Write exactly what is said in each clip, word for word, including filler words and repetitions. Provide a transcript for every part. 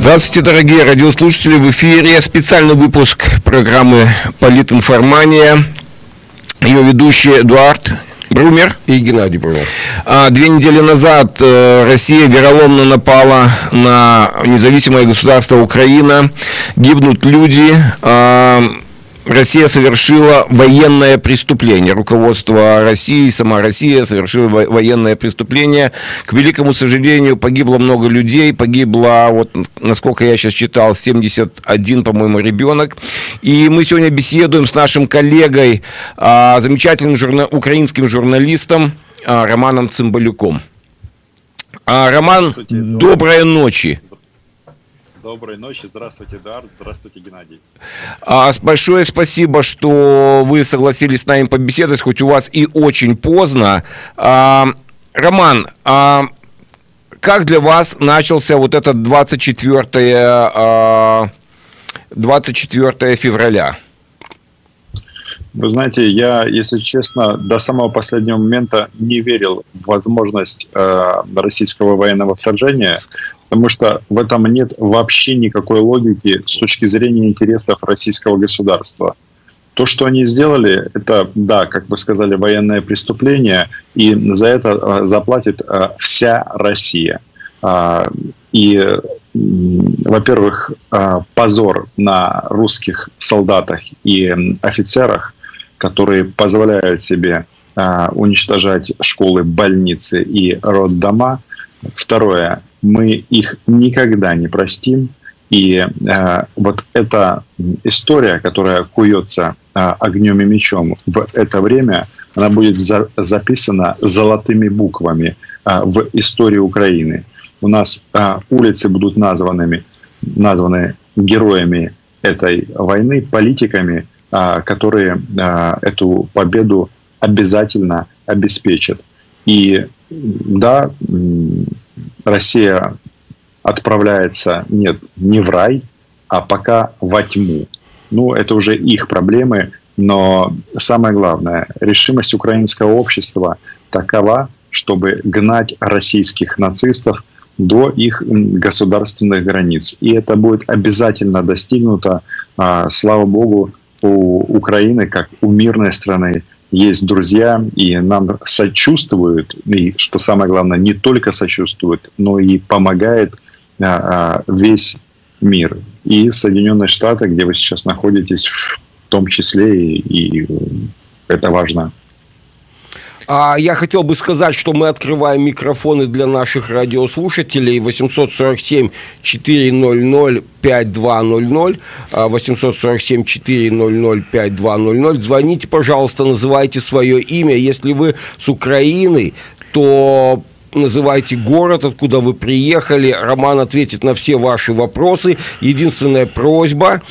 Здравствуйте, дорогие радиослушатели! В эфире специальный выпуск программы «Политинформания». Ее ведущие Эдуард Брумер и Геннадий Брумер. А, две недели назад э, Россия вероломно напала на независимое государство Украина. Гибнут люди. Э, Россия совершила военное преступление. Руководство России, сама Россия совершила военное преступление. К великому сожалению, погибло много людей. Погибло, вот, насколько я сейчас читал, семьдесят один, по-моему, ребенок. И мы сегодня беседуем с нашим коллегой, замечательным журна... украинским журналистом Романом Цымбалюком. Роман, доброй ночи. Доброй ночи. Здравствуйте, Эдуард. Здравствуйте, Геннадий. А, большое спасибо, что вы согласились с нами побеседовать, хоть у вас и очень поздно. А, Роман, а как для вас начался вот этот двадцать четвёртое февраля? Вы знаете, я, если честно, до самого последнего момента не верил в возможность э, российского военного вторжения, потому что в этом нет вообще никакой логики с точки зрения интересов российского государства. То, что они сделали, это, да, как вы сказали, военное преступление, и за это заплатит э, вся Россия. Э, и, во-первых, э, позор на русских солдатах и офицерах, которые позволяют себе э, уничтожать школы, больницы и роддома. Второе, мы их никогда не простим. И э, вот эта история, которая куется э, огнем и мечом в это время, она будет за, записана золотыми буквами э, в истории Украины. У нас э, улицы будут названными, названы героями этой войны, политиками, которые эту победу обязательно обеспечат. И да, Россия отправляется, нет, не в рай, а пока во тьму. Ну, это уже их проблемы, но самое главное, решимость украинского общества такова, чтобы гнать российских нацистов до их государственных границ. И это будет обязательно достигнуто, слава богу. У Украины, как у мирной страны, есть друзья, и нам сочувствуют, и, что самое главное, не только сочувствуют, но и помогает а, весь мир. И Соединенные Штаты, где вы сейчас находитесь, в том числе, и, и это важно. А я хотел бы сказать, что мы открываем микрофоны для наших радиослушателей восемьсот сорок семь четыреста пятьдесят два ноль ноль, восемьсот сорок семь четыреста пятьдесят два ноль ноль. Звоните, пожалуйста, называйте свое имя. Если вы с Украины, то называйте город, откуда вы приехали. Роман ответит на все ваши вопросы. Единственная просьба...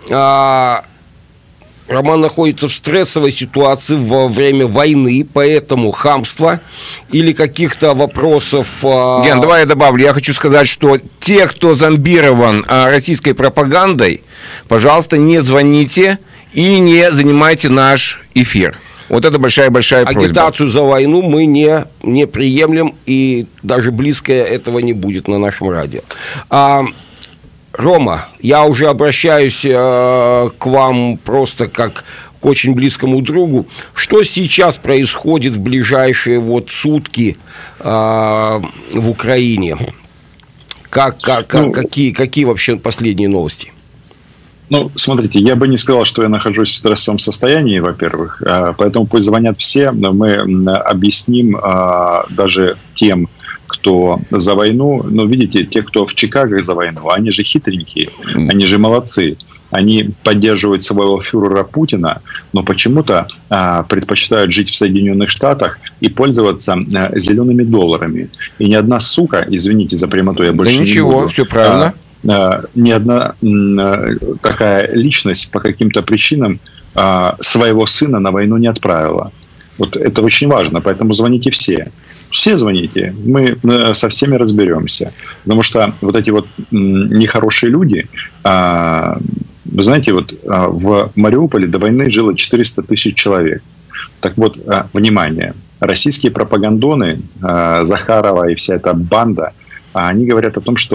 Роман находится в стрессовой ситуации во время войны, поэтому хамства или каких-то вопросов... Ген, давай я добавлю. Я хочу сказать, что те, кто зомбирован российской пропагандой, пожалуйста, не звоните и не занимайте наш эфир. Вот это большая-большая просьба. Агитацию за войну мы не, не приемлем, и даже близко этого не будет на нашем радио. А... Рома, я уже обращаюсь э, к вам просто как к очень близкому другу. Что сейчас происходит в ближайшие вот сутки э, в Украине? Как, как, ну, какие, какие вообще последние новости? Ну, смотрите, я бы не сказал, что я нахожусь в стрессовом состоянии, во-первых. Поэтому пусть звонят все, мы объясним даже тем, кто за войну, ну, видите, те, кто в Чикаго за войну, они же хитренькие, они же молодцы. Они поддерживают своего фюрера Путина, но почему-то а, предпочитают жить в Соединенных Штатах и пользоваться а, зелеными долларами. И ни одна сука, извините за прямоту, я больше да не ничего, буду, все правильно. А, а, ни одна а, такая личность по каким-то причинам а, своего сына на войну не отправила. Вот это очень важно, поэтому звоните все. Все звоните, мы со всеми разберемся. Потому что вот эти вот нехорошие люди, вы знаете, вот в Мариуполе до войны жило четыреста тысяч человек. Так вот, внимание, российские пропагандоны, Захарова и вся эта банда, они говорят о том, что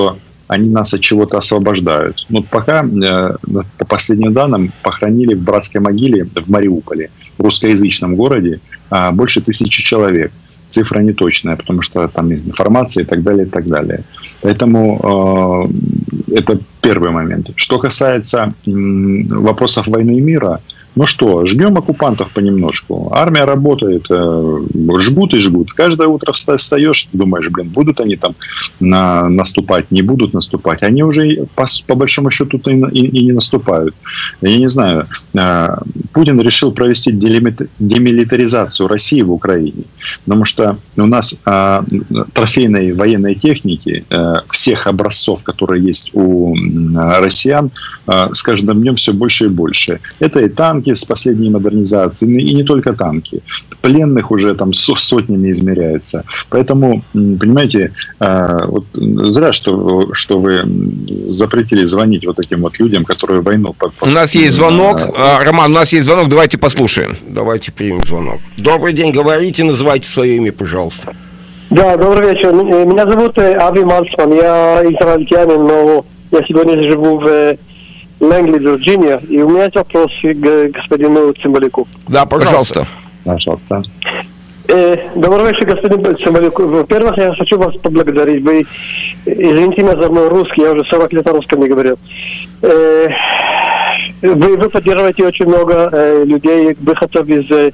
они нас от чего-то освобождают. Ну, пока, по последним данным, похоронили в братской могиле в Мариуполе, в русскоязычном городе, больше тысячи человек. Цифра неточная, потому что там есть информация и так далее, и так далее. Поэтому э, это первый момент. Что касается э, вопросов войны и мира, ну что, жгем оккупантов понемножку. Армия работает, э, жгут и жгут. Каждое утро встаешь, думаешь, блин, будут они там на, наступать, не будут наступать. Они уже по, по большому счету и, и, и не наступают. Я не знаю, э, Путин решил провести демилитаризацию России в Украине, потому что у нас э, трофейной военной техники э, всех образцов, которые есть у э, россиян, э, с каждым днем все больше и больше. Это и танки с последней модернизацией, и не только танки. Пленных уже там сотнями измеряется. Поэтому, понимаете, вот зря, что, что вы запретили звонить вот таким вот людям, которые войну... У нас есть звонок. Роман, у нас есть звонок, давайте послушаем. Давайте примем звонок. Добрый день, говорите, называйте свое имя, пожалуйста. Да, добрый вечер. Меня зовут Ави Мальцман, я израильтянин, но я сегодня живу в Лэнгли, Вирджиния, и у меня есть вопрос к господину Цымбалюку. Да, пожалуйста. Пожалуйста. Э, добрый вечер, господин Цымбалюк. Во-первых, я хочу вас поблагодарить. Вы, извините меня за мой русский, я уже сорок лет на русском не говорил. Э, вы, вы поддерживаете очень много э, людей, выходцев из э,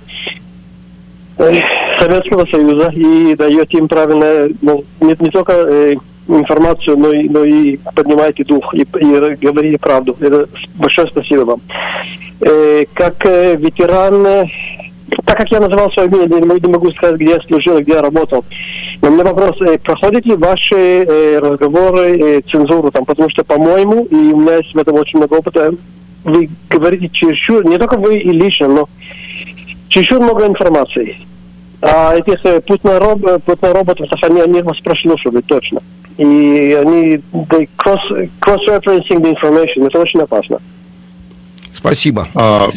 Советского Союза, и даете им правильно, ну, не, не только... Э, информацию, но и, но и поднимаете дух и, и говорите правду. Это большое спасибо вам. Э, как э, ветеран, э, так как я называл свое имя, не могу сказать, где я служил, где я работал. Но у меня вопрос, э, проходят ли ваши э, разговоры э, цензуру там, потому что, по-моему, и у меня есть в этом очень много опыта, вы говорите чересчур, не только вы и лично, но чересчур много информации. А этих путно-роботов, они, они вас прослушивают, точно. И они cross, cross-referencing the information. Это очень опасно. Спасибо.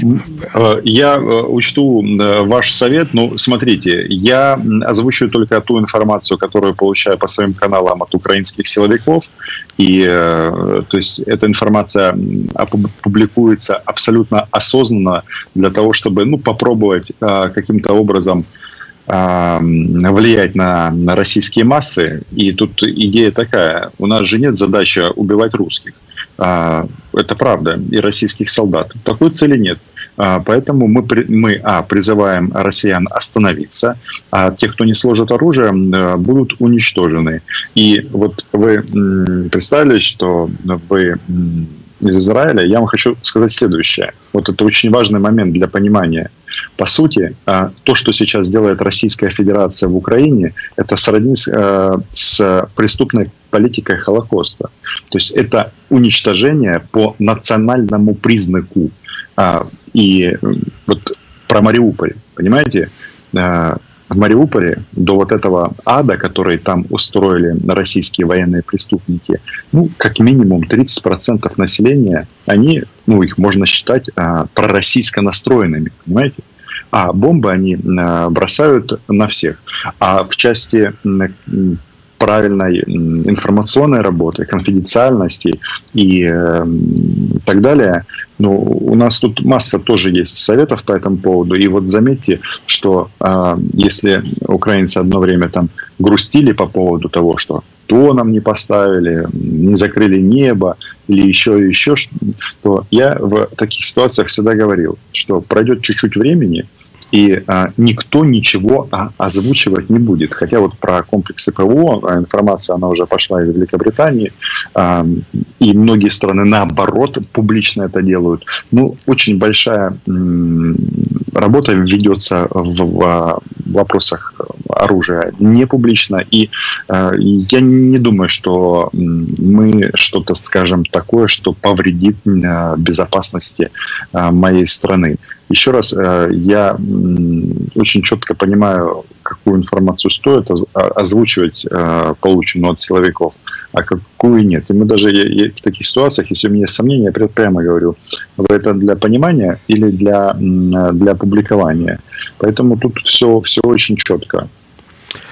Я учту ваш совет. Ну, смотрите, я озвучиваю только ту информацию, которую получаю по своим каналам от украинских силовиков. И, то есть, эта информация публикуется абсолютно осознанно для того, чтобы, ну, попробовать каким-то образом влиять на, на российские массы. И тут идея такая. У нас же нет задачи убивать русских. Это правда. И российских солдат. Такой цели нет. Поэтому мы, мы а, призываем россиян остановиться, а те, кто не сложит оружие, будут уничтожены. И вот вы представили, что вы из Израиля. Я вам хочу сказать следующее. Вот это очень важный момент для понимания. По сути, то, что сейчас делает Российская Федерация в Украине, это сродни с преступной политикой Холокоста. То есть это уничтожение по национальному признаку. И вот про Мариуполь, понимаете? В Мариуполе до вот этого ада, который там устроили российские военные преступники, ну, как минимум тридцать процентов населения, они, ну, их можно считать а, пророссийско настроенными, понимаете? А бомбы они а, бросают на всех. А в части правильной информационной работы, конфиденциальности и э, так далее, ну, у нас тут масса тоже есть советов по этому поводу. И вот заметьте, что э, если украинцы одно время там грустили по поводу того, что то нам не поставили, не закрыли небо или еще и еще, то я в таких ситуациях всегда говорил, что пройдет чуть-чуть времени, и а, никто ничего а, озвучивать не будет. Хотя вот про комплексы ПВО а, информация, она уже пошла из Великобритании, а, и многие страны, наоборот, публично это делают. Ну, очень большая м, работа ведется в, в вопросах оружия не публично, и а, я не думаю, что мы что-то скажем такое, что повредит а, безопасности а, моей страны. Еще раз, я очень четко понимаю, какую информацию стоит озвучивать полученную от силовиков, а какую нет. И мы даже в таких ситуациях, если у меня есть сомнения, я прямо говорю, это для понимания или для, для публикования. Поэтому тут все, все очень четко.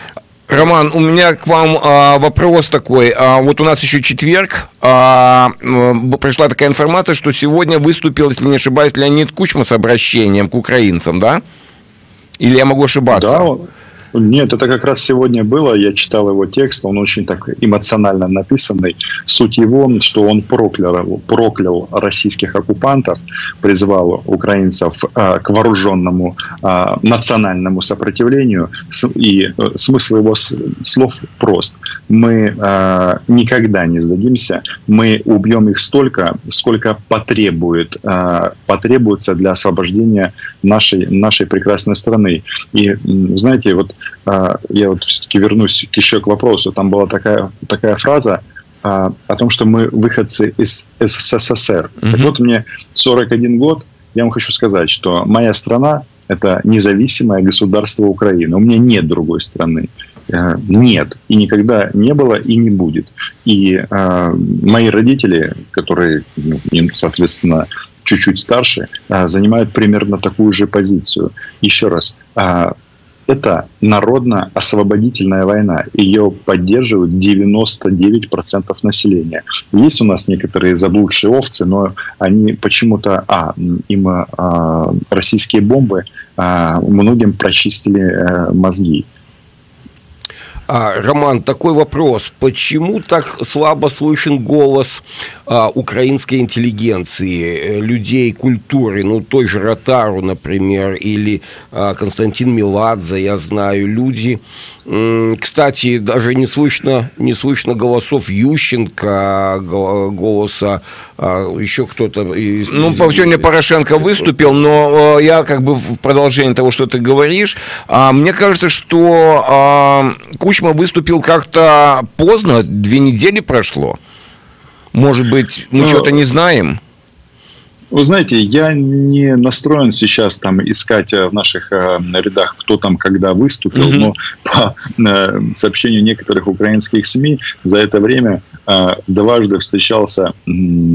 Роман, у меня к вам а, вопрос такой. А, вот у нас еще четверг. А, пришла такая информация, что сегодня выступил, если не ошибаюсь, Леонид Кучма с обращением к украинцам, да? Или я могу ошибаться? Да. Нет, это как раз сегодня было. Я читал его текст, он очень так эмоционально написанный. Суть его, что он проклял, проклял российских оккупантов, призвал украинцев а, к вооруженному а, национальному сопротивлению. И смысл его слов прост. Мы а, никогда не сдадимся, мы убьем их столько, сколько потребует, а, потребуется для освобождения нашей, нашей прекрасной страны. И, знаете, вот я вот все-таки вернусь еще к вопросу. Там была такая, такая фраза а, о том, что мы выходцы из СССР. Mm-hmm. Так вот, мне сорок один год, я вам хочу сказать, что моя страна – это независимое государство Украины. У меня нет другой страны. Нет. И никогда не было, и не будет. И а, мои родители, которые, ну, им, соответственно, чуть-чуть старше, а, занимают примерно такую же позицию. Еще раз, а, это народно-освободительная война. Ее поддерживают девяносто девять процентов населения. Есть у нас некоторые заблудшие овцы, но они почему-то... А, им а, российские бомбы а, многим прочистили а, мозги. А, Роман, такой вопрос. Почему так слабо слышен голос а, украинской интеллигенции, людей культуры, ну, той же Ротару, например, или а, Константин Меладзе, я знаю, люди... Кстати, даже не слышно, не слышно голосов Ющенко, голоса еще кто-то. Из... Ну, сегодня Порошенко выступил, но я как бы в продолжении того, что ты говоришь, мне кажется, что Кучма выступил как-то поздно, две недели прошло. Может быть, мы но... что-то не знаем? Вы знаете, я не настроен сейчас там искать в наших э, рядах, кто там когда выступил, mm-hmm. но по э, сообщению некоторых украинских СМИ за это время э, дважды встречался э,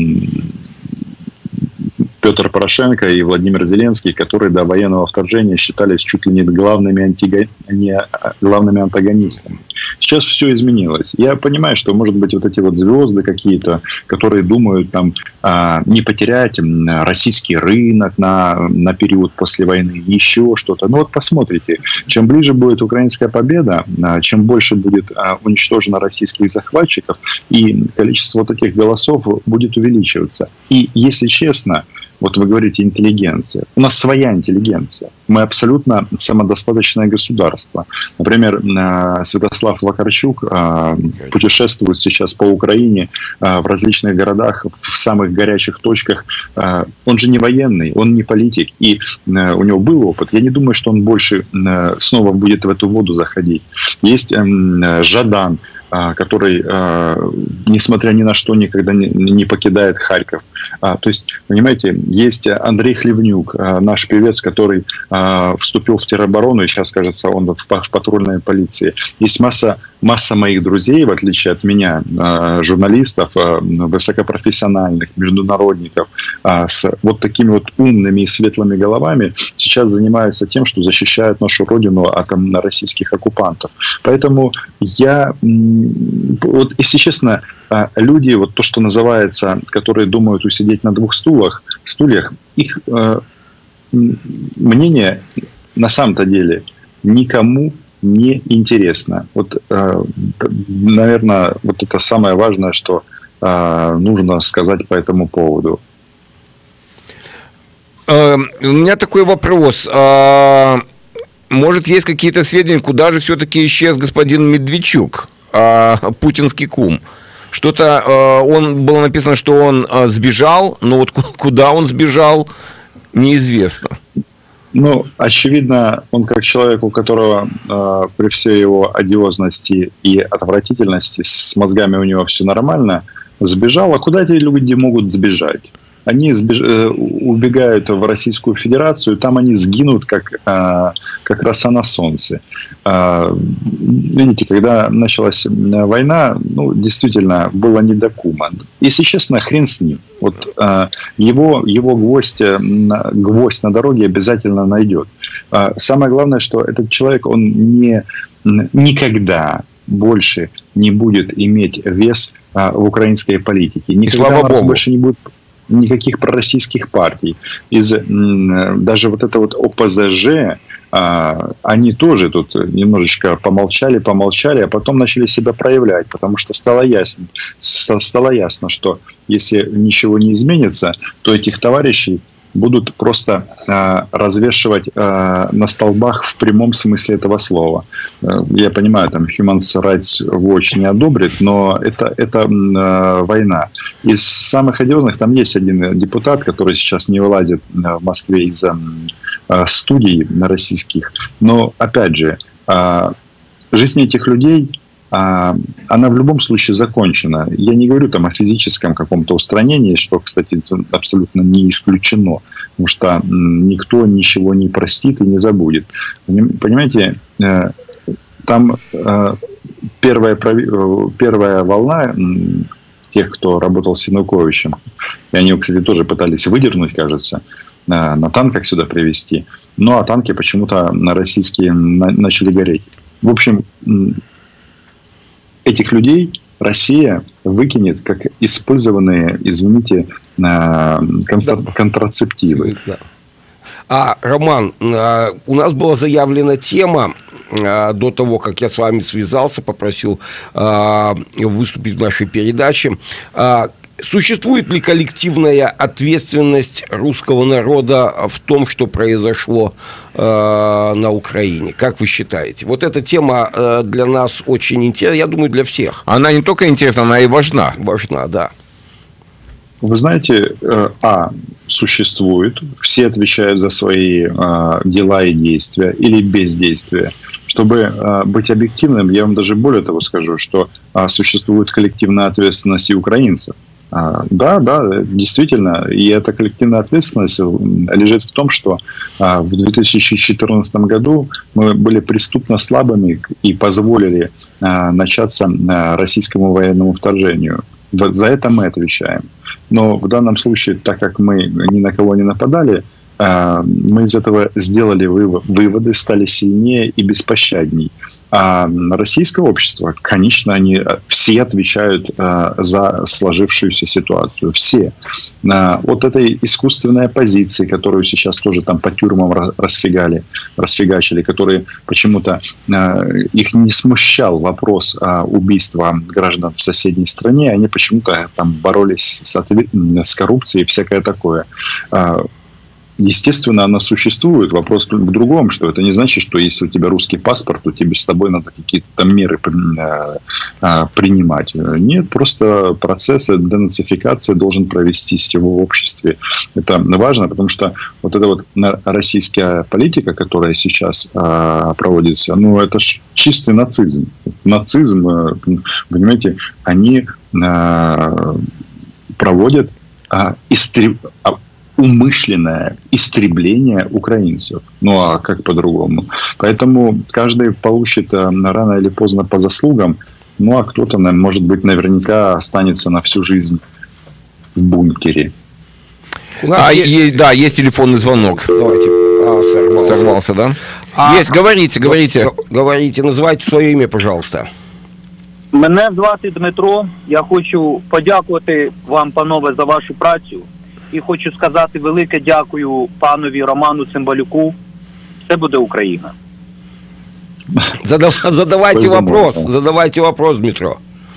Петр Порошенко и Владимир Зеленский, которые до военного вторжения считались чуть ли не главными, антиго... не главными антагонистами. Сейчас все изменилось. Я понимаю, что, может быть, вот эти вот звезды какие-то, которые думают там не потерять российский рынок на, на период после войны, еще что-то. Ну вот посмотрите, чем ближе будет украинская победа, чем больше будет уничтожено российских захватчиков, и количество таких голосов будет увеличиваться. И, если честно, вот вы говорите интеллигенция. У нас своя интеллигенция. Мы абсолютно самодостаточное государство. Например, Святослав Вакарчук путешествует сейчас по Украине в различных городах, в самых горячих точках. Он же не военный, он не политик. И у него был опыт. Я не думаю, что он больше снова будет в эту воду заходить. Есть Жадан, который, несмотря ни на что, никогда не покидает Харьков. То есть, понимаете, есть Андрей Хлевнюк, наш певец, который вступил в тероборону, и сейчас, кажется, он в патрульной полиции. Есть масса, масса моих друзей, в отличие от меня, журналистов, высокопрофессиональных, международников, с вот такими вот умными и светлыми головами, сейчас занимаются тем, что защищают нашу родину от российских оккупантов. Поэтому я... Вот, если честно, люди, вот то, что называется, которые думают усидеть на двух стулах, стульях, их э, мнение на самом-то деле никому не интересно. Вот, э, наверное, вот это самое важное, что э, нужно сказать по этому поводу. Э, у меня такой вопрос. Может, есть какие-то сведения, куда же все-таки исчез господин Медведчук? Путинский кум. Что-то он было написано, что он сбежал, но вот куда он сбежал, неизвестно. Ну, очевидно, он как человек, у которого э, при всей его одиозности и отвратительности с мозгами у него все нормально, сбежал. А куда эти люди могут сбежать? Они сбеж... убегают в Российскую Федерацию, там они сгинут, как, как роса на солнце. Видите, когда началась война, ну, действительно, было не до кума. Если честно, хрен с ним. Вот его, его гвоздь, гвоздь на дороге обязательно найдет. Самое главное, что этот человек, он не никогда больше не будет иметь вес а, в украинской политике. Никогда слава у нас Богу. больше не будет никаких пророссийских партий. Из, даже вот это вот О Пэ Зэ Жэ, а, они тоже тут немножечко помолчали, помолчали, а потом начали себя проявлять, потому что стало ясно, стало ясно, что если ничего не изменится, то этих товарищей будут просто э, развешивать э, на столбах в прямом смысле этого слова. Э, я понимаю, там Human Rights Watch не одобрит, но это, это э, война. Из самых одиозных там есть один депутат, который сейчас не вылазит в Москве из-за э, студий российских. Но, опять же, э, жизнь этих людей, она в любом случае закончена. Я не говорю там о физическом каком-то устранении, что, кстати, абсолютно не исключено, потому что никто ничего не простит и не забудет. Понимаете, там первая, первая волна тех, кто работал с Януковичем, и они, кстати, тоже пытались выдернуть, кажется, на танках сюда привезти, но а танки почему-то на российские начали гореть. В общем, этих людей Россия выкинет как использованные, извините, контрацептивы. А, Роман, у нас была заявлена тема до того, как я с вами связался, попросил выступить в нашей передаче. Существует ли коллективная ответственность русского народа в том, что произошло э, на Украине? Как вы считаете? Вот эта тема э, для нас очень интересна, я думаю, для всех. Она не только интересна, она и важна. Важна, да. Вы знаете, э, а, существует, все отвечают за свои э, дела и действия или бездействия. Чтобы э, быть объективным, я вам даже более того скажу, что э, существует коллективная ответственность и украинцев. Да, да, действительно. И эта коллективная ответственность лежит в том, что в две тысячи четырнадцатом году мы были преступно слабыми и позволили начаться российскому военному вторжению. За это мы отвечаем. Но в данном случае, так как мы ни на кого не нападали, мы из этого сделали выводы, стали сильнее и беспощадней. А российское общество, конечно, они все отвечают э, за сложившуюся ситуацию. Все. Э, вот этой искусственной оппозиции, которую сейчас тоже там по тюрьмам расфигали, расфигачили, которые почему-то э, их не смущал вопрос э, убийства граждан в соседней стране, они почему-то там боролись с, ответ... с коррупцией и всякое такое. Э, Естественно, она существует. Вопрос в другом, что это не значит, что если у тебя русский паспорт, то тебе с тобой надо какие-то там меры принимать. Нет, просто процесс денацификации должен провестись в обществе. Это важно, потому что вот эта вот российская политика, которая сейчас проводится, ну, это ж чистый нацизм. Нацизм, понимаете, они проводят истреб... умышленное истребление украинцев. Ну, а как по-другому? Поэтому каждый получит рано или поздно по заслугам. Ну, а кто-то, может быть, наверняка останется на всю жизнь в бункере. А, есть... Есть, да, есть телефонный звонок. Давайте. А, сорвался. Сорвался, да? А, есть, говорите, говорите. Говорите, называйте своє ім'я, пожалуйста. Мене звати Дмитро. Я хочу подякувати вам, панове, за вашу працю. І хочу сказати велике дякую панові Роману Цимбалюку. Це буде Україна. Задав, задавайте вопрос, задавайте вопрос, Дмитро.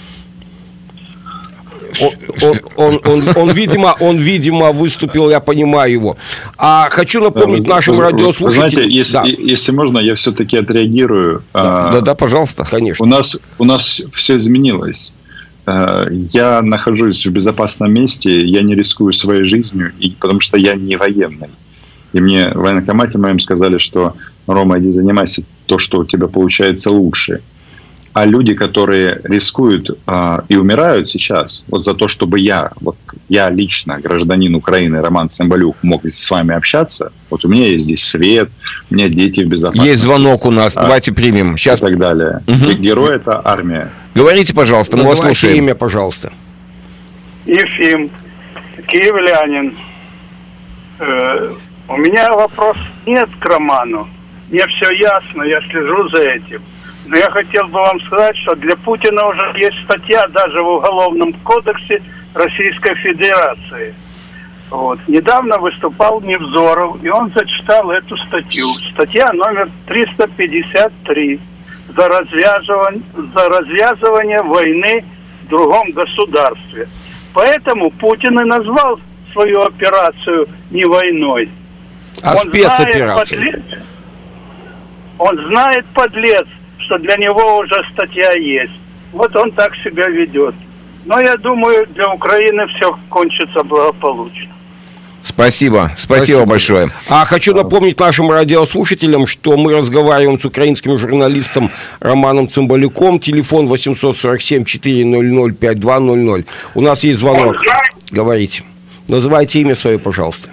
Он, он, он, он, он, видимо, он, видимо, выступил, я понимаю его. А хочу напомнить нашим радиослушателям... Знаете, если, да. если можно, я все-таки отреагирую. Да, а, да, да, пожалуйста. Конечно. У нас, у нас все изменилось. Я нахожусь в безопасном месте, я не рискую своей жизнью, и, потому что я не военный. И мне в военкомате моем сказали, что Рома, иди занимайся то, что у тебя получается лучше. А люди, которые рискуют э, и умирают сейчас, вот за то, чтобы я, вот я лично, гражданин Украины, Роман Цимбалюк, мог с вами общаться, вот у меня есть здесь свет, у меня дети в безопасности. Есть звонок у нас, а, давайте примем. Сейчас. И так далее. Угу. И герой – это армия. Говорите, пожалуйста, мы вас слушаем. Имя, пожалуйста. Ефим, киевлянин. Э, у меня вопрос нет к Роману. Мне все ясно, я слежу за этим. Но я хотел бы вам сказать, что для Путина уже есть статья даже в Уголовном кодексе Российской Федерации. Вот. Недавно выступал Невзоров, и он зачитал эту статью. Статья номер триста пятьдесят три. За развязывание, за развязывание войны в другом государстве. Поэтому Путин и назвал свою операцию не войной. А он спецоперацией? Знает, подлец, он знает, подлец, что для него уже статья есть. Вот он так себя ведет. Но я думаю, для Украины все кончится благополучно. Спасибо, спасибо, спасибо большое. А хочу напомнить нашим радиослушателям, что мы разговариваем с украинским журналистом Романом Цымбалюком. Телефон восемьсот сорок семь четыреста пятьдесят два ноль ноль. У нас есть звонок. Говорите. Называйте имя свое, пожалуйста.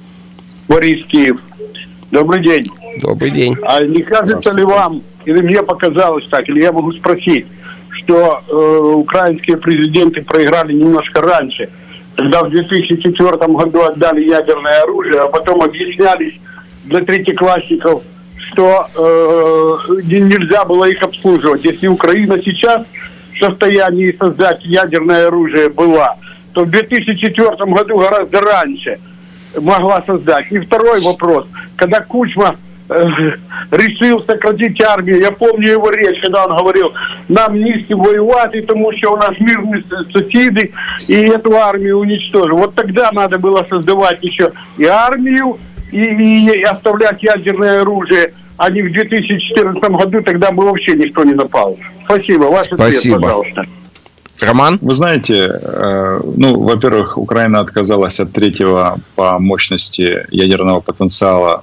Борис, Киев. Добрый день. Добрый день. А не кажется ли вам, или мне показалось так, или я могу спросить, что э, украинские президенты проиграли немножко раньше, когда в две тысячи четвёртом году отдали ядерное оружие, а потом объяснялись для третьеклассников, что э, нельзя было их обслуживать. Если Украина сейчас в состоянии создать ядерное оружие была, то в две тысячи четвёртом году гораздо раньше могла создать. И второй вопрос. Когда Кучма э, решил сократить армию, я помню его речь, когда он говорил, нам не с кем воевать, потому что у нас мирные соседи, и эту армию уничтожим. Вот тогда надо было создавать еще и армию, и, и, и оставлять ядерное оружие, а не в две тысячи четырнадцатом году, тогда бы вообще никто не напал. Спасибо. Ваш ответ, пожалуйста. Роман? Вы знаете, э, ну, во-первых, Украина отказалась от третьего по мощности ядерного потенциала,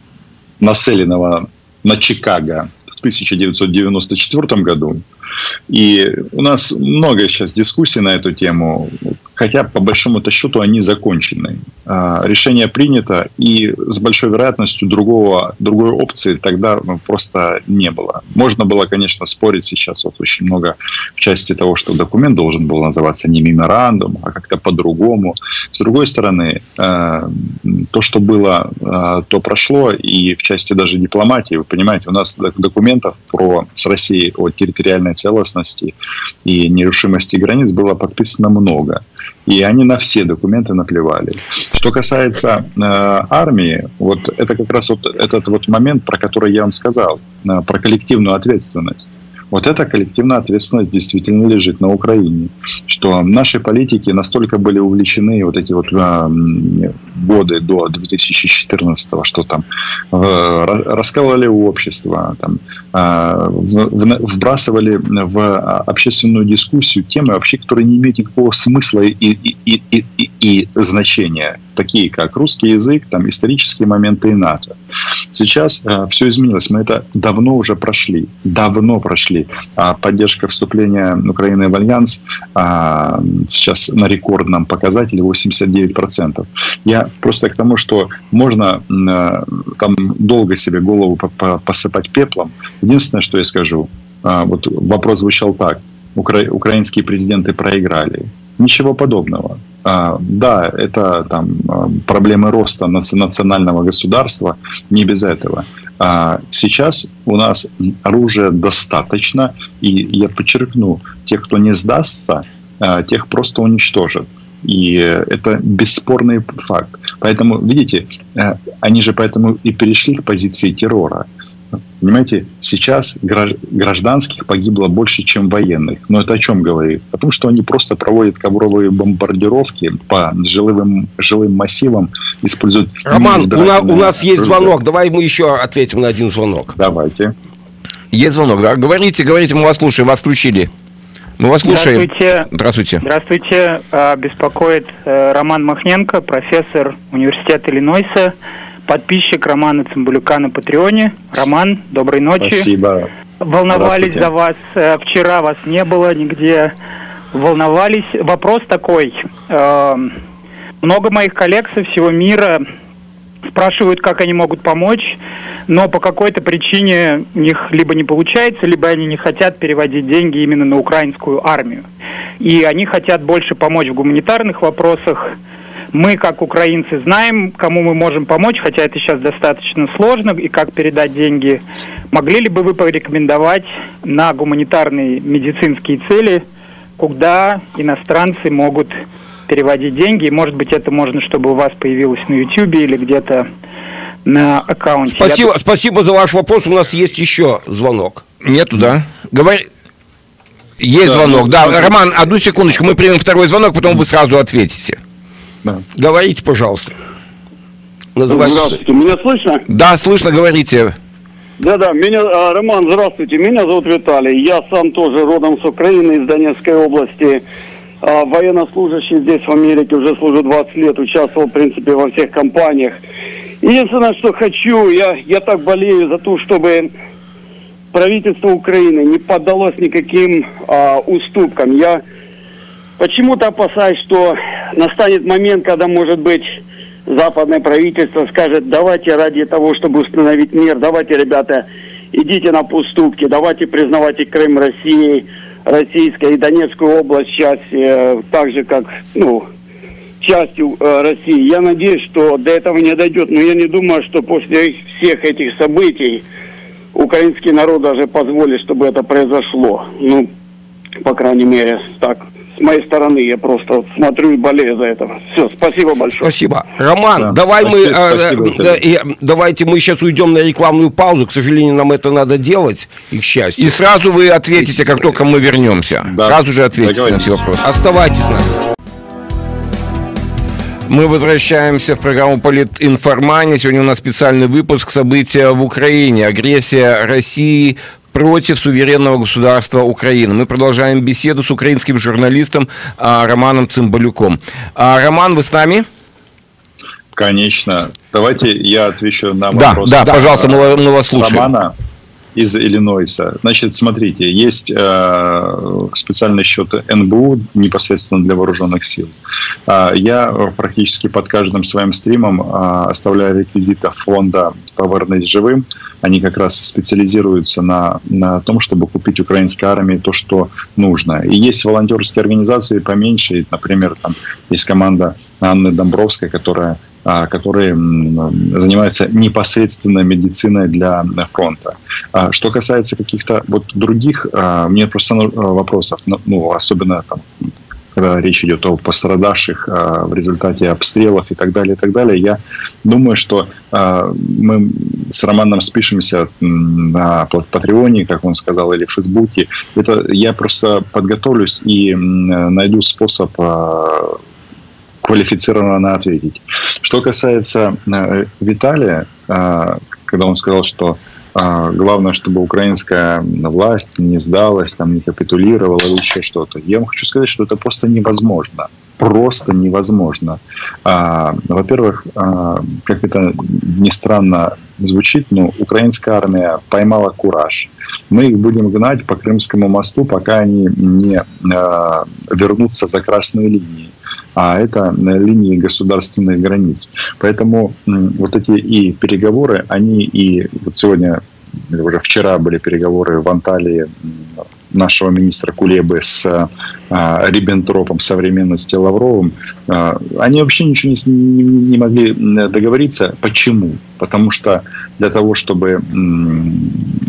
нацеленного на Чикаго в тысяча девятьсот девяносто четвёртом году. И у нас много сейчас дискуссий на эту тему, хотя по большому-то счету они закончены. Решение принято, и с большой вероятностью другого, другой опции тогда просто не было. Можно было, конечно, спорить сейчас вот очень много в части того, что документ должен был называться не меморандум, а как-то по-другому. С другой стороны, то, что было, то прошло, и в части даже дипломатии, вы понимаете, у нас документов про, с Россией о территориальной целостности и нерушимости границ было подписано много. И они на все документы наплевали. Что касается э, армии, вот это как раз вот этот вот момент, про который я вам сказал, э, про коллективную ответственность. Вот эта коллективная ответственность действительно лежит на Украине. Что наши политики настолько были увлечены вот эти вот э, годы до две тысячи четырнадцатого, что там э, раскололи общество, там, э, в, вбрасывали в общественную дискуссию темы, вообще, которые не имеют никакого смысла и, и, и, и, и, и значения, такие как русский язык, там, исторические моменты и НАТО. Сейчас э, все изменилось. Мы это давно уже прошли. Давно прошли. А поддержка вступления Украины в Альянс а, сейчас на рекордном показателе восемьдесят девять процентов. Я просто к тому, что можно а, там долго себе голову посыпать пеплом. Единственное, что я скажу, а, вот вопрос звучал так. Укра- украинские президенты проиграли. Ничего подобного. А, да, это там проблемы роста национального государства, не без этого. А сейчас у нас оружия достаточно, и я подчеркну, тех, кто не сдастся, тех просто уничтожат. И это бесспорный факт. Поэтому, видите, они же поэтому и перешли к позиции террора. Понимаете, сейчас гражданских погибло больше, чем военных. Но это о чем говорит? О том, что они просто проводят ковровые бомбардировки по жилым, жилым массивам, используют... Роман, у нас, у нас есть звонок. Давай мы еще ответим на один звонок. Давайте. Есть звонок, да? Говорите, говорите, мы вас слушаем, вас включили. Мы вас слушаем. Здравствуйте. Здравствуйте. Здравствуйте. Беспокоит Роман Махненко, профессор университета Иллинойса, подписчик Романа Цымбалюка на Патреоне. Роман, доброй ночи. Спасибо. Волновались за вас. Вчера вас не было нигде. Волновались. Вопрос такой. Много моих коллег со всего мира спрашивают, как они могут помочь, но по какой-то причине у них либо не получается, либо они не хотят переводить деньги именно на украинскую армию. И они хотят больше помочь в гуманитарных вопросах. Мы, как украинцы, знаем, кому мы можем помочь, хотя это сейчас достаточно сложно, и как передать деньги. Могли ли бы вы порекомендовать на гуманитарные медицинские цели, куда иностранцы могут переводить деньги? И, может быть, это можно, чтобы у вас появилось на Ютьюбе или где-то на аккаунте. Спасибо, Я... спасибо за ваш вопрос. У нас есть еще звонок. Нету, да? Говори. Есть да, звонок. Ну, да, ну, Роман, одну секундочку, мы примем второй звонок, потом вы сразу ответите. Да. Говорите, пожалуйста. Называйте. Здравствуйте, меня слышно? Да, слышно, говорите. Да-да, меня, Роман, здравствуйте, меня зовут Виталий. Я сам тоже родом с Украины, из Донецкой области. Военнослужащий здесь, в Америке, уже служу двадцать лет, участвовал, в принципе, во всех кампаниях. Единственное, что хочу, я, я так болею за то, чтобы правительство Украины не поддалось никаким а, уступкам. Я почему-то опасаюсь, что настанет момент, когда, может быть, западное правительство скажет: давайте ради того, чтобы установить мир, давайте, ребята, идите на поступки, давайте признавайте Крым Россией, Российской и Донецкую область часть, э, так же, как, ну, частью э, России. Я надеюсь, что до этого не дойдет, но я не думаю, что после всех этих событий украинский народ даже позволит, чтобы это произошло. Ну, по крайней мере, так. С моей стороны, я просто смотрю и болею за это. Все, спасибо большое. Спасибо. Роман, да, давай спасибо, мы, спасибо, э, э, э, давайте мы сейчас уйдем на рекламную паузу. К сожалению, нам это надо делать, и к счастью. И сразу вы ответите, как только мы вернемся. Да. Сразу же ответите на все вопросы. Оставайтесь с нами. Мы возвращаемся в программу «Политинформания». Сегодня у нас специальный выпуск «События в Украине. Агрессия России против суверенного государства Украины». Мы продолжаем беседу с украинским журналистом а, Романом Цымбалюком. А, Роман, вы с нами? Конечно. Давайте я отвечу на да, вопрос. Да, да, пожалуйста, мы, мы вас слушаем. Романа из Иллинойса. Значит, смотрите, есть э, специальный счет эн бэ у непосредственно для вооруженных сил. Э, я практически под каждым своим стримом э, оставляю реквизиты фонда «Повернись живым». Они как раз специализируются на, на том, чтобы купить украинской армии то, что нужно. И есть волонтерские организации поменьше. Например, там есть команда Анны Домбровской, которая которые занимаются непосредственно медициной для фронта. Что касается каких-то вот других, мне просто вопросов, ну, особенно там, когда речь идет о пострадавших в результате обстрелов и так далее, и так далее, я думаю, что мы с Романом спишемся на Патреоне, как он сказал, или в Фейсбуке. Это я просто подготовлюсь и найду способ квалифицированно ответить. Что касается э, Виталия, э, когда он сказал, что э, главное, чтобы украинская власть не сдалась, там, не капитулировала или еще что-то, я вам хочу сказать, что это просто невозможно. Просто невозможно. А, во-первых, а, как это ни странно звучит, но украинская армия поймала кураж. Мы их будем гнать по Крымскому мосту, пока они не а, вернутся за красные линии. А это линии государственных границ. Поэтому вот эти и переговоры, они и вот сегодня, уже вчера были переговоры в Анталии нашего министра Кулебы с а, Риббентропом современности Лавровым, а, они вообще ничего не, не, не могли договориться. Почему? Потому что для того, чтобы м-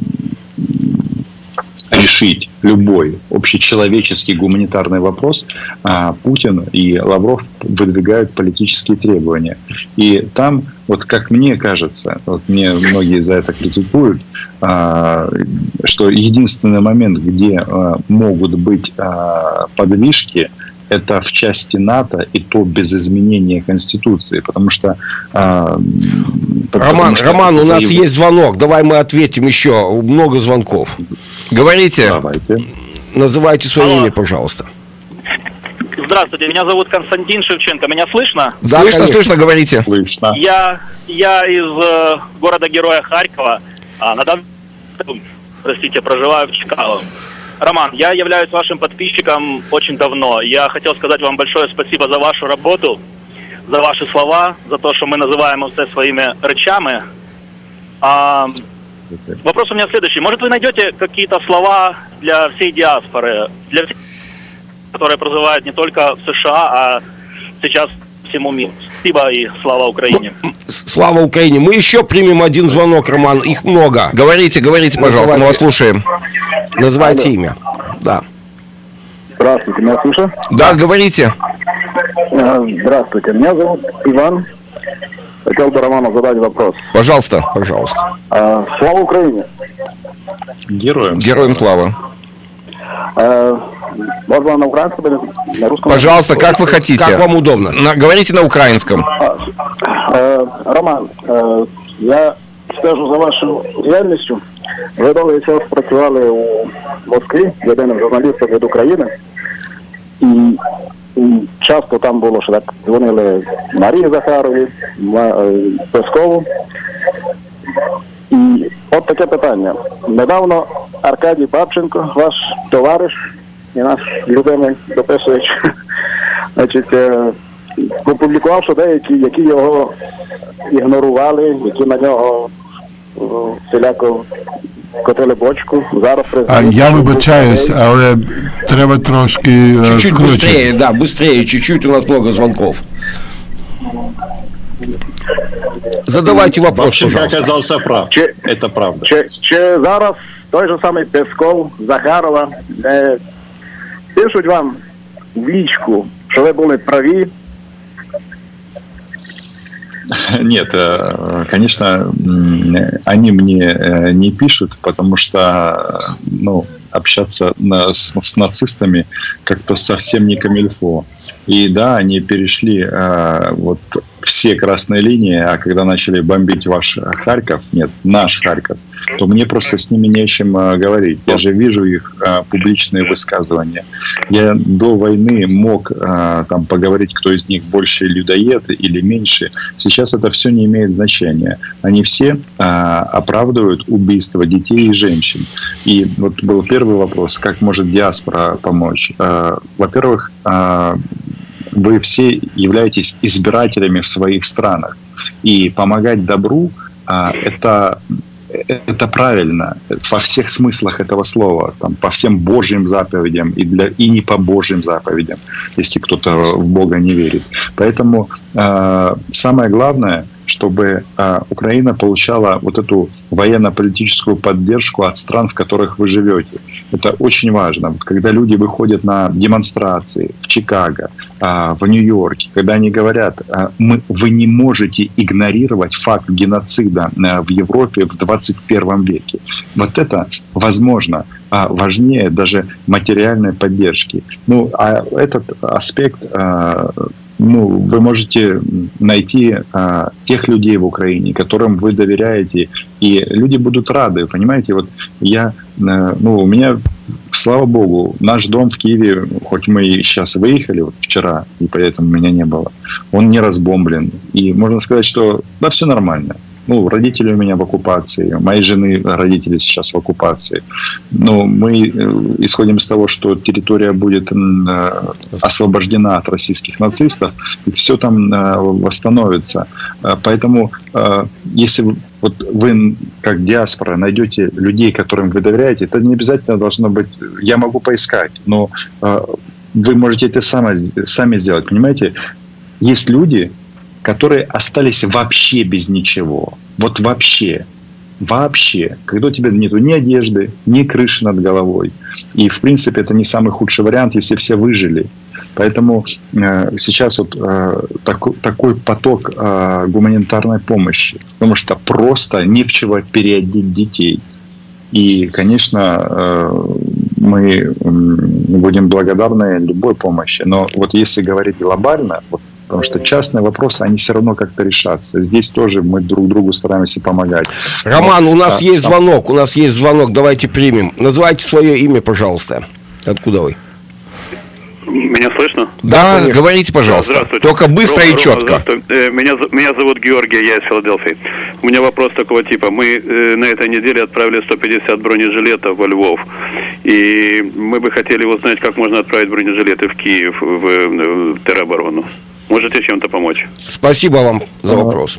решить любой общечеловеческий гуманитарный вопрос, Путин и Лавров выдвигают политические требования. И там, вот как мне кажется, вот мне многие за это критикуют, что единственный момент, где могут быть подвижки, это в части НАТО, и то без изменения Конституции, потому что... Э, Роман, что Роман, у нас заявление... есть звонок, давай мы ответим еще, много звонков. Говорите, Давайте. Называйте свое имя, пожалуйста. Здравствуйте, меня зовут Константин Шевченко, меня слышно? Да, слышно, конечно. слышно, говорите. Слышно. Я, я из э, города-героя Харькова, а, на данный простите, проживаю в Чкалово. Роман, я являюсь вашим подписчиком очень давно. Я хотел сказать вам большое спасибо за вашу работу, за ваши слова, за то, что мы называем все своими речами. А, вопрос у меня следующий. Может, вы найдете какие-то слова для всей диаспоры, для всех, которые проживают не только в США, а сейчас всему миру. Спасибо и слава Украине. Слава Украине. Мы еще примем один звонок, Роман. Их много. Говорите, говорите, пожалуйста, мы вас слушаем. Называйте имя. Да. Здравствуйте, меня слышно? Да, говорите. Здравствуйте, меня зовут Иван. Хотел бы Роману задать вопрос. Пожалуйста. Пожалуйста. А, слава Украине. Героям. Героям слава. А, можно на украинском или на русском? Пожалуйста, как вы хотите. Как вам удобно. На, говорите на украинском. А, а, Роман, а, я скажу за вашу діяльністю. Ви довгий час працювали у Москві, єдиним журналістом від України. І, і часто там було, що так дзвонили Марії Захарові, Пескову. І от таке питання. Недавно Аркадій Бабченко, ваш товариш і наш любимий дописувач, значить, опублікував, що деякі, які його ігнорували, які на нього всіляко котили бочку. Зараз а я вибачаюсь, але треба трошки чуть-чуть быстрее, да, быстрее, чуть-чуть, у нас много звонков. Задавайте вопрос, Вообще, пожалуйста. оказался прав. Чи, Это правда. Чи, чи зараз той же самий Песков, Захарова е, пишуть вам в лічку, що ви були праві? Нет, конечно, они мне не пишут, потому что, ну, общаться на, с, с нацистами как-то совсем не камильфо. И да, они перешли э, вот все красные линии, а когда начали бомбить ваш Харьков, нет, наш Харьков, то мне просто с ними не о чем э, говорить. Я же вижу их э, публичные высказывания. Я до войны мог э, там поговорить, кто из них больше людоед или меньше. Сейчас это все не имеет значения. Они все э, оправдывают убийство детей и женщин. И вот был первый вопрос, как может диаспора помочь? Э, во-первых, э, вы все являетесь избирателями в своих странах. И помогать добру а, это, это правильно во всех смыслах этого слова. Там, по всем Божьим заповедям и, для, и не по Божьим заповедям, если кто-то в Бога не верит. Поэтому а, самое главное, чтобы а, Украина получала вот эту военно-политическую поддержку от стран, в которых вы живете. Это очень важно. Вот когда люди выходят на демонстрации в Чикаго, а, в Нью-Йорке, когда они говорят, а, мы, вы не можете игнорировать факт геноцида а, в Европе в двадцать первом веке. Вот это возможно. А важнее даже материальной поддержки. Ну, а этот аспект... А, ну, вы можете найти а, тех людей в Украине, которым вы доверяете, и люди будут рады, понимаете? Вот я, а, ну, у меня, слава богу, наш дом в Киеве, хоть мы и сейчас выехали вот вчера, и поэтому меня не было, он не разбомблен, и можно сказать, что да, все нормально. Ну, родители у меня в оккупации, моей жены родители сейчас в оккупации. Но мы исходим из того, что территория будет освобождена от российских нацистов, и все там восстановится. Поэтому, если вот вы, как диаспора, найдете людей, которым вы доверяете, это не обязательно должно быть... Я могу поискать, но вы можете это сами, сами сделать, понимаете? Есть люди, которые остались вообще без ничего. Вот вообще. Вообще. Когда у тебя нету ни одежды, ни крыши над головой. И, в принципе, это не самый худший вариант, если все выжили. Поэтому э, сейчас вот э, такой, такой поток э, гуманитарной помощи. Потому что просто не в чего переодеть детей. И, конечно, э, мы будем благодарны любой помощи. Но вот если говорить глобально, вот, потому что частные вопросы, они все равно как-то решатся. Здесь тоже мы друг другу стараемся помогать. Роман, Но, у нас а, есть сам... звонок, у нас есть звонок, давайте примем. Называйте свое имя, пожалуйста. Откуда вы? Меня слышно? Да, да, говорите, пожалуйста. Здравствуйте. Только быстро Рома, и четко. Рома, меня, меня зовут Георгий, я из Филадельфии. У меня вопрос такого типа. Мы э, на этой неделе отправили сто пятьдесят бронежилетов во Львов. И мы бы хотели узнать, как можно отправить бронежилеты в Киев, в, в, в тероборону. Можете чем-то помочь? Спасибо вам за вопрос.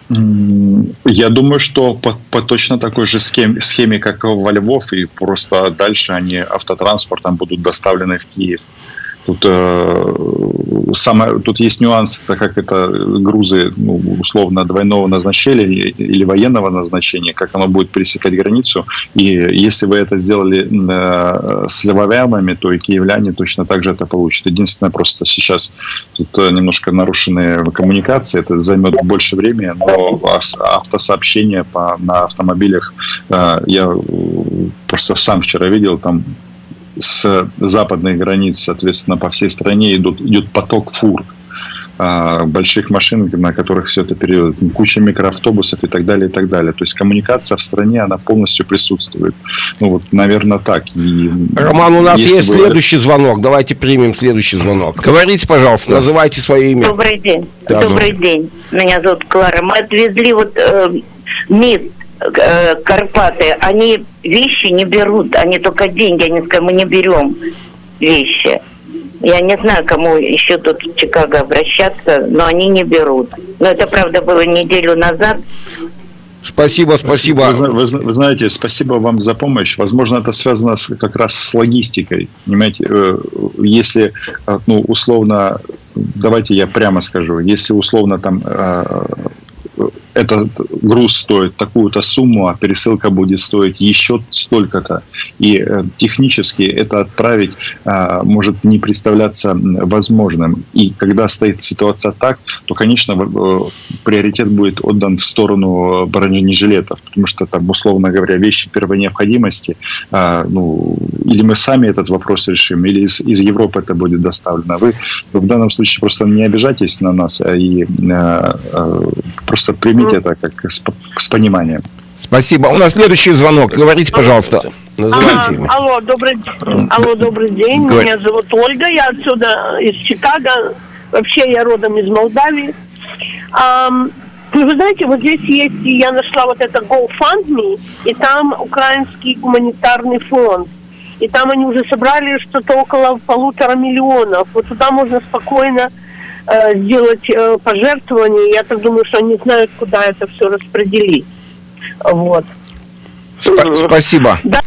Я думаю, что по, по точно такой же схеме, схеме, как во Львов, и просто дальше они автотранспортом будут доставлены в Киев. Тут э, самое, тут есть нюанс, так как это грузы, ну, условно двойного назначения или военного назначения, как оно будет пересекать границу. И если вы это сделали э, с левовямами, то и киевляне точно так же это получат. Единственное, просто сейчас тут немножко нарушенные коммуникации, это займет больше времени, но автосообщение по, на автомобилях, э, я просто сам вчера видел, там с западных границ, соответственно, по всей стране идут, идет поток фур, больших машин, на которых все это перейдет, куча микроавтобусов и так далее, и так далее. То есть коммуникация в стране, она полностью присутствует. Ну вот, наверное, так. И Роман, у нас есть вы... следующий звонок. Давайте примем следующий звонок. Говорите, пожалуйста, называйте свое имя. Добрый день. Да, Добрый ну. день. Меня зовут Клара. Мы отвезли вот э, МИД э, Карпаты. Они вещи не берут, они только деньги. Они сказали, мы не берем вещи. Я не знаю, кому еще тут в Чикаго обращаться, но они не берут. Но это, правда, было неделю назад. Спасибо, спасибо. Вы, вы, вы знаете, спасибо вам за помощь. Возможно, это связано с, как раз с логистикой. Понимаете, если, ну, условно, давайте я прямо скажу, если условно там этот груз стоит такую-то сумму, а пересылка будет стоить еще столько-то. И э, технически это отправить э, может не представляться возможным. И когда стоит ситуация так, то, конечно, э, приоритет будет отдан в сторону бронежилетов, потому что там, условно говоря, вещи первой необходимости, э, ну, или мы сами этот вопрос решим, или из, из Европы это будет доставлено. Вы в данном случае просто не обижайтесь на нас, а и э, э, просто примите это как с, с пониманием. Спасибо. У нас следующий звонок. Говорите, пожалуйста. Называйте имя. Алло, добрый, алло, добрый день. Говори. Меня зовут Ольга. Я отсюда, из Чикаго. Вообще, я родом из Молдавии. Um, вы знаете, вот здесь есть, я нашла вот это GoFundMe, и там украинский гуманитарный фонд. И там они уже собрали что-то около полутора миллионов. Вот туда можно спокойно сделать э, пожертвования. Я так думаю, что они знают, куда это все распределить. Вот. Сп- спасибо. Да.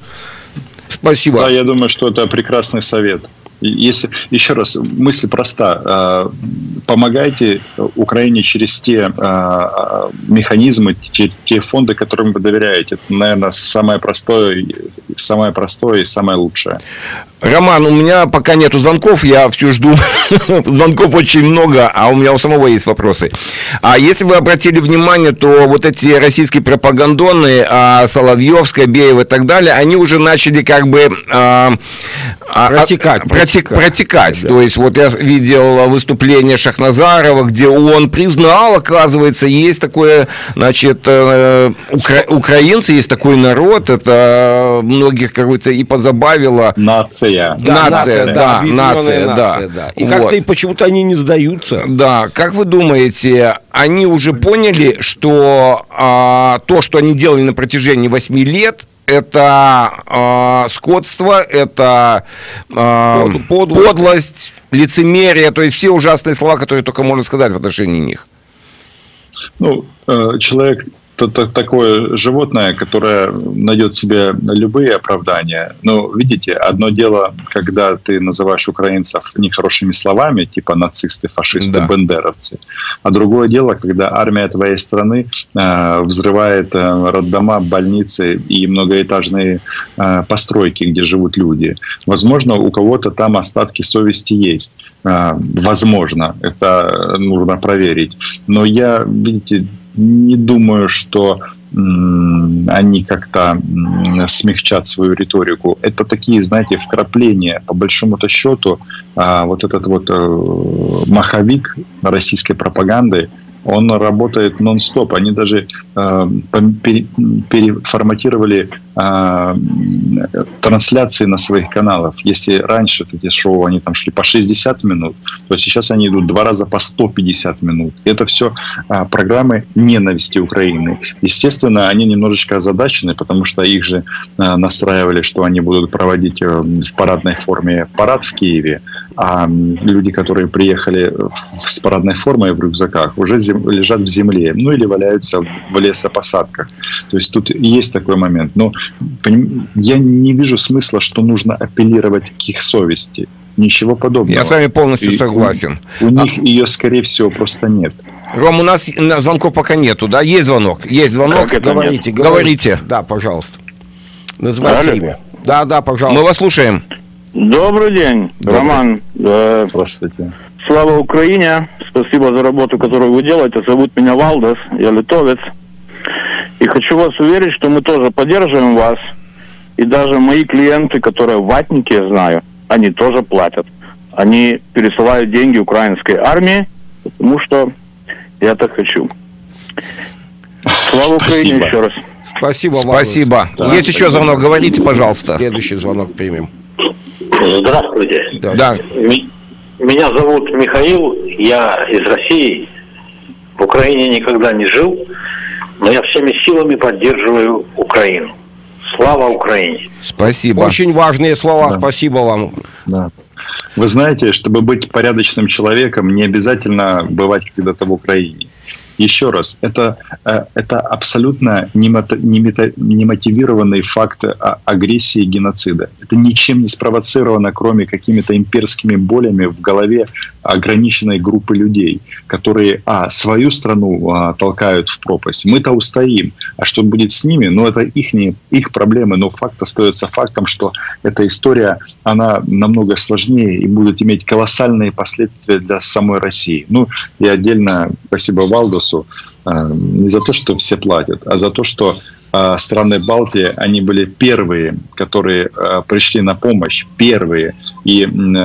Спасибо. Да, я думаю, что это прекрасный совет. Если, еще раз, мысль проста. Помогайте Украине через те механизмы, те, те фонды, которым вы доверяете. Это, наверное, самое простое, самое простое и самое лучшее. Роман, у меня пока нету звонков, я все жду. Звонков очень много, а у меня у самого есть вопросы. А если вы обратили внимание, то вот эти российские пропагандоны, а, Соловьев, Скобеев и так далее, они уже начали как бы а, протекать. Протекать. протекать. Да. То есть вот я видел выступление Шахназарова, где он признал, оказывается, есть такое, значит, укра... украинцы, есть такой народ, это многих, как говорится, и позабавило. Нация. Да, нация, нация, да, нация, нация, да. да. И вот. Как-то и почему-то они не сдаются. Да, как вы думаете, они уже поняли, что а, то, что они делали на протяжении восьми лет, это э, скотство, это э, подлость. подлость, лицемерие, то есть все ужасные слова, которые только можно сказать в отношении них? Ну, э, человек это такое животное, которое найдет себе любые оправдания. Но, видите, одно дело, когда ты называешь украинцев нехорошими словами, типа нацисты, фашисты, да. бандеровцы. А другое дело, когда армия твоей страны э, взрывает э, роддома, больницы и многоэтажные э, постройки, где живут люди. Возможно, у кого-то там остатки совести есть. Э, возможно, это нужно проверить. Но я, видите, не думаю, что м, они как-то м, смягчат свою риторику. Это такие, знаете, вкрапления. По большому-то счету, а, вот этот вот а, маховик российской пропаганды, он работает нон-стоп. Они даже э, пере, переформатировали э, трансляции на своих каналах. Если раньше эти шоу они там шли по шестьдесят минут, то сейчас они идут два раза по сто пятьдесят минут. Это все э, программы ненависти Украины. Естественно, они немножечко озадачены, потому что их же э, настраивали, что они будут проводить э, в парадной форме парад в Киеве, а люди, которые приехали с парадной формой в рюкзаках, уже лежат в земле, ну или валяются в лесопосадках. То есть тут есть такой момент. Но я не вижу смысла, что нужно апеллировать к их совести. Ничего подобного. Я с вами полностью И согласен. У, у них ее, скорее всего, просто нет. Ром, у нас звонков пока нету, да? Есть звонок? Есть звонок? Говорите, говорите. Говорите. Да, пожалуйста. Называйте имя. Да, да, пожалуйста. Мы вас слушаем. Добрый день, Добрый. Роман. Здравствуйте. Слава Украине. Спасибо за работу, которую вы делаете. Зовут меня Валдас, я литовец. И хочу вас уверить, что мы тоже поддерживаем вас. И даже мои клиенты, которые ватники, я знаю, они тоже платят. Они пересылают деньги украинской армии, потому что я так хочу. Слава Украине. Спасибо. Еще раз. Спасибо вам. Спасибо. Да, Есть еще звонок, говорите, пожалуйста. Следующий звонок примем. Здравствуйте. Да. Да. Меня зовут Михаил, я из России, в Украине никогда не жил, но я всеми силами поддерживаю Украину. Слава Украине! Спасибо. Очень важные слова, Да. спасибо вам. Да. Вы знаете, чтобы быть порядочным человеком, не обязательно бывать когда-то в Украине. Еще раз, это, это абсолютно немотивированный факт агрессии и геноцида. Это ничем не спровоцировано, кроме какими-то имперскими болями в голове ограниченной группы людей, которые, а, свою страну а, толкают в пропасть. Мы-то устоим. А что будет с ними? Ну, это их, не, их проблемы, но факт остается фактом, что эта история, она намного сложнее и будет иметь колоссальные последствия для самой России. Ну, и отдельно спасибо Валдасу не за то, что все платят, а за то, что страны Балтии, они были первые, которые пришли на помощь, первые, и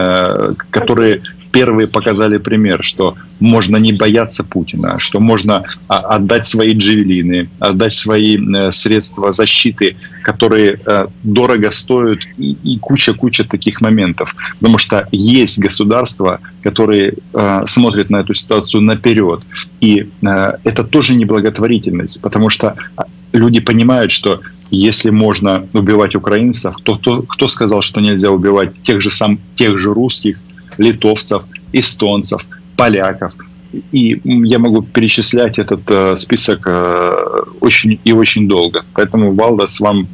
которые первые показали пример, что можно не бояться Путина, что можно отдать свои джавелины, отдать свои средства защиты, которые дорого стоят, и куча-куча таких моментов. Потому что есть государства, которые смотрят на эту ситуацию наперед. И это тоже не благотворительность, потому что люди понимают, что если можно убивать украинцев, то кто, кто сказал, что нельзя убивать тех же, сам, тех же русских, литовцев, эстонцев, поляков. И я могу перечислять этот э, список э, очень и очень долго. Поэтому, Валдас, вам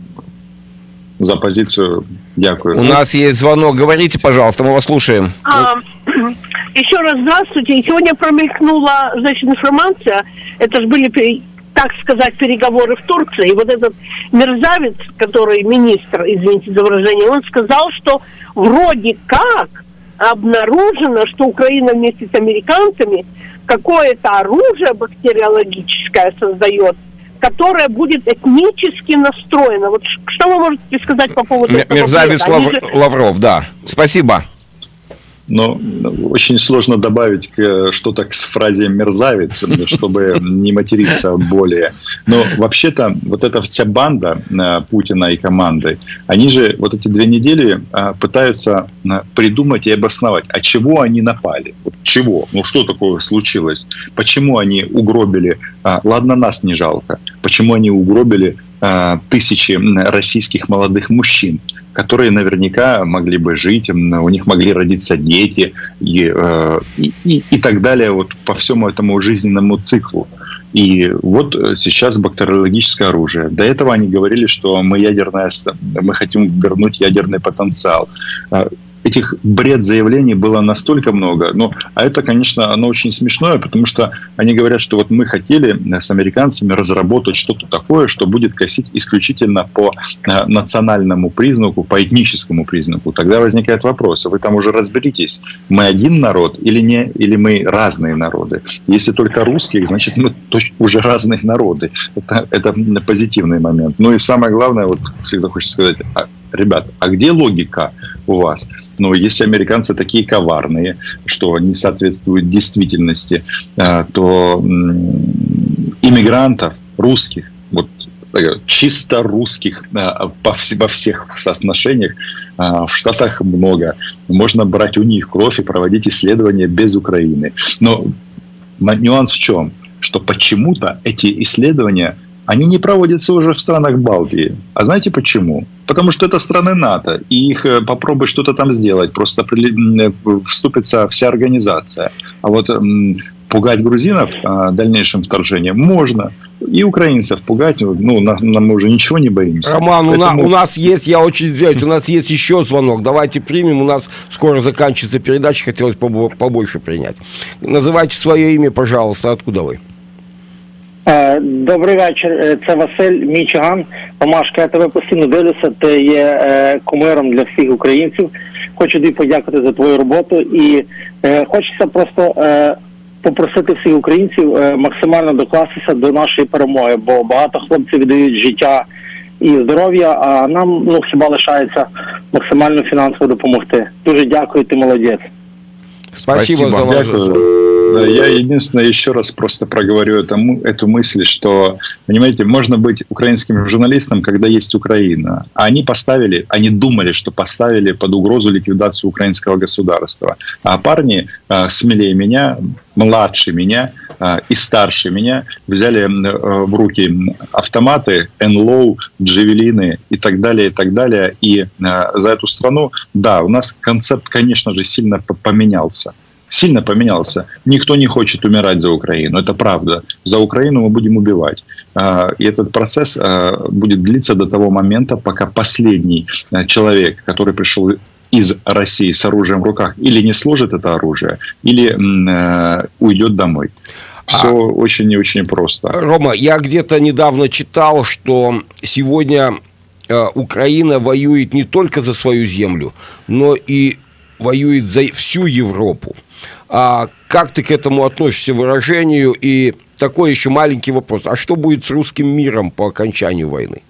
за позицию дякую. У нас есть звонок. Говорите, пожалуйста, мы вас слушаем. А, еще раз здравствуйте. Сегодня промелькнула, значит, информация. Это же были, так сказать, переговоры в Турции. И вот этот мерзавец, который министр, извините за выражение, он сказал, что вроде как обнаружено, что Украина вместе с американцами какое-то оружие бактериологическое создает, которое будет этнически настроено. Вот что вы можете сказать по поводу этого? Мерзавец Лав... же... Лавров, да. Спасибо. Но очень сложно добавить что-то к фразе «мерзавец», чтобы не материться более. Но вообще-то вот эта вся банда Путина и команды, они же вот эти две недели пытаются придумать и обосновать, от чего они напали. Вот чего? Ну что такое случилось? Почему они угробили? Ладно, нас не жалко. Почему они угробили тысячи российских молодых мужчин, которые наверняка могли бы жить, у них могли родиться дети и, и, и, и так далее вот по всему этому жизненному циклу. И вот сейчас бактериологическое оружие. До этого они говорили, что мы ядерное, мы хотим вернуть ядерный потенциал. Этих бред заявлений было настолько много. Ну, а это, конечно, оно очень смешное, потому что они говорят, что вот мы хотели с американцами разработать что-то такое, что будет косить исключительно по национальному признаку, по этническому признаку. Тогда возникает вопрос, вы там уже разберитесь, мы один народ или, не, или мы разные народы? Если только русских, значит, мы уже разные народы. Это, это позитивный момент. Ну и самое главное, вот всегда хочется сказать, ребят, а где логика у вас? Но если американцы такие коварные, что не соответствуют действительности, то иммигрантов, русских, вот чисто русских во всех соотношениях в Штатах много. Можно брать у них кровь и проводить исследования без Украины. Но нюанс в чем? Что почему-то эти исследования они не проводятся уже в странах Балтии. А знаете почему? Потому что это страны НАТО, и их попробуй что-то там сделать, просто вступится вся организация. А вот пугать грузинов а, дальнейшим вторжением можно. И украинцев пугать, ну, нам, нам мы уже ничего не боимся. Роман, Поэтому... у, на, у нас есть, я очень извиняюсь, у нас есть еще звонок. Давайте примем, у нас скоро заканчивается передача, хотелось побольше принять. Називайте своє ім'я, пожалуйста, откуда ви? Добрий вечір, це Василь Мічиган. Помашка, я тебе постійно дивлюся, ти є кумиром для всіх українців. Хочу тобі подякувати за твою роботу і е, хочеться просто е, попросити всіх українців е, максимально докластися до нашої перемоги, бо багато хлопців віддають життя і здоров'я, а нам ну, хіба лишається максимально фінансово допомогти. Дуже дякую, ти молодець. Спасибо, Спасибо за ваш. Я единственное еще раз просто проговорю эту, эту мысль, что, понимаете, можно быть украинским журналистом, когда есть Украина. А они поставили, они думали, что поставили под угрозу ликвидацию украинского государства. А парни э, смелее меня, младше меня э, и старше меня взяли э, в руки автоматы, эн эл о, джавелины и так далее, и так далее. И э, за эту страну, да, у нас концепт, конечно же, сильно поменялся. Сильно поменялся. Никто не хочет умирать за Украину. Это правда. За Украину мы будем убивать. И этот процесс будет длиться до того момента, пока последний человек, который пришел из России с оружием в руках, или не сложит это оружие, или уйдет домой. Все а, очень и очень просто. Рома, я где-то недавно читал, что сегодня Украина воюет не только за свою землю, но и воюет за всю Европу. А как ты к этому относишься, выражению? И такой еще маленький вопрос. А что будет с русским миром по окончанию войны?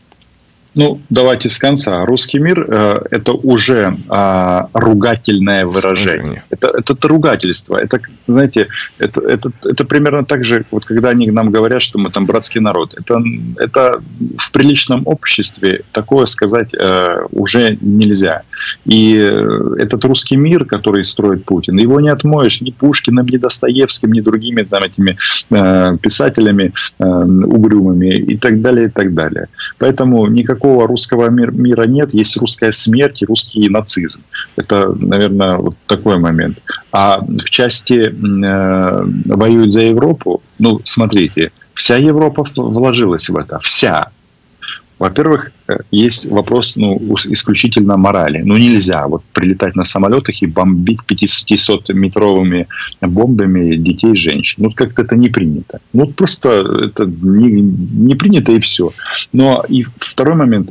Ну, давайте с конца. Русский мир э, – это уже э, ругательное выражение. Это, это, это ругательство. Это, знаете, это, это, это примерно так же, вот когда они нам говорят, что мы там братский народ. Это, это в приличном обществе такое сказать э, уже нельзя. И этот русский мир, который строит Путин, его не отмоешь ни Пушкиным, ни Достоевским, ни другими там, этими э, писателями э, угрюмыми и так далее, и так далее. Поэтому никакого русского мира нет, есть русская смерть и русский нацизм. Это, наверное, вот такой момент. А в части э, воюют за Европу, ну, смотрите, вся Европа вложилась в это, вся. Во-первых, есть вопрос, ну, исключительно морали. Ну, нельзя вот прилетать на самолетах и бомбить пятисотметровыми бомбами детей и женщин. Ну, как-то это не принято. Ну, просто это не, не принято и все. Но и второй момент.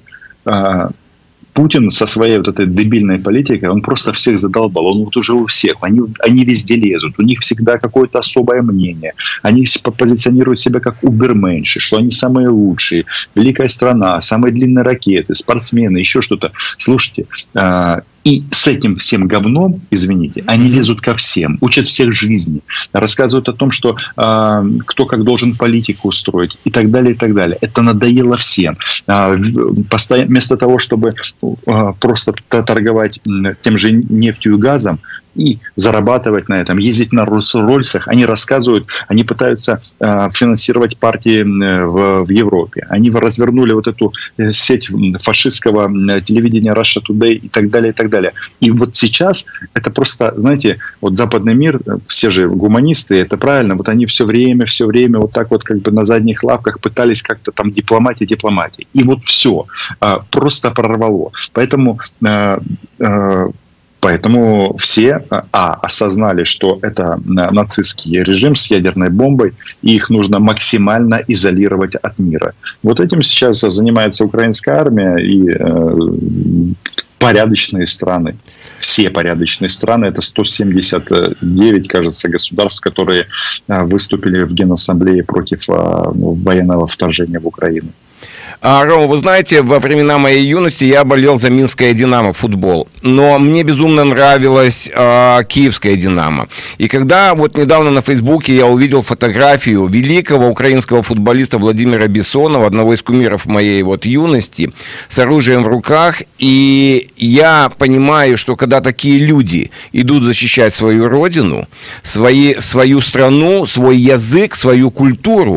Путин со своей вот этой дебильной политикой, он просто всех задолбал. Он вот уже у всех. Они, они везде лезут. У них всегда какое-то особое мнение. Они позиционируют себя как уберменши, что они самые лучшие. Великая страна, самые длинные ракеты, спортсмены, еще что-то. Слушайте, и с этим всем говном, извините, они лезут ко всем, учат всех жизни, рассказывают о том, что э, кто как должен политику устроить и так далее, и так далее. Это надоело всем. Э, постоянно, вместо того, чтобы э, просто торговать тем же нефтью и газом, и зарабатывать на этом, ездить на Роллс-Ройсах. Они рассказывают, они пытаются э, финансировать партии в, в Европе. Они развернули вот эту сеть фашистского телевидения Russia Today и так далее, и так далее. И вот сейчас это просто, знаете, вот западный мир, все же гуманисты, это правильно, вот они все время, все время вот так вот как бы на задних лапках пытались как-то там дипломатия, дипломатия. И вот все э, просто прорвало. Поэтому э, э, Поэтому все а, осознали, что это нацистский режим с ядерной бомбой, и их нужно максимально изолировать от мира. Вот этим сейчас занимается украинская армия и э, порядочные страны. Все порядочные страны, это сто семьдесят девять, кажется, государств, которые выступили в Генассамблее против э, военного вторжения в Украину. Рома, вы знаете, во времена моей юности я болел за Минское «Динамо» футбол, но мне безумно нравилась э, Киевская «Динамо». И когда вот недавно на Фейсбуке я увидел фотографию великого украинского футболиста Владимира Бессонова, одного из кумиров моей вот юности, с оружием в руках, и я понимаю, что когда такие люди идут защищать свою родину, свои, свою страну, свой язык, свою культуру,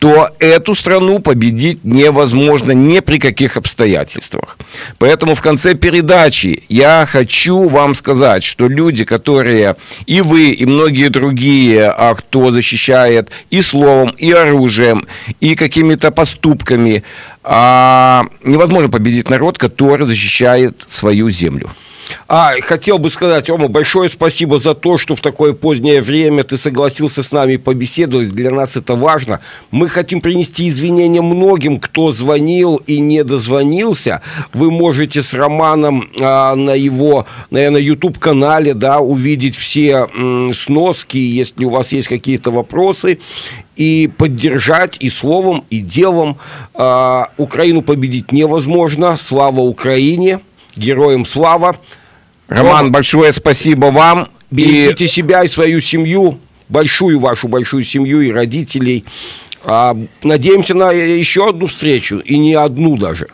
то эту страну победить невозможно ни при каких обстоятельствах. Поэтому в конце передачи я хочу вам сказать, что люди, которые, и вы, и многие другие, а кто защищает и словом, и оружием, и какими-то поступками, а, невозможно победить народ, который защищает свою землю. А, хотел бы сказать, Рома, большое спасибо за то, что в такое позднее время ты согласился с нами побеседовать. Для нас это важно. Мы хотим принести извинения многим, кто звонил и не дозвонился. Вы можете с Романом а, на его, наверное, YouTube-канале, да, увидеть все м, сноски, если у вас есть какие-то вопросы, и поддержать и словом, и делом. А, Украину победить невозможно. Слава Украине! Героям слава! Роман, Рома, большое спасибо вам. Берегите и... себя и свою семью, большую вашу большую семью и родителей. А, надеемся на еще одну встречу, и не одну даже.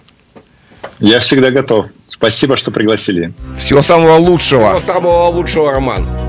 Я всегда готов. Спасибо, что пригласили. Всего самого лучшего. Всего самого лучшего, Роман.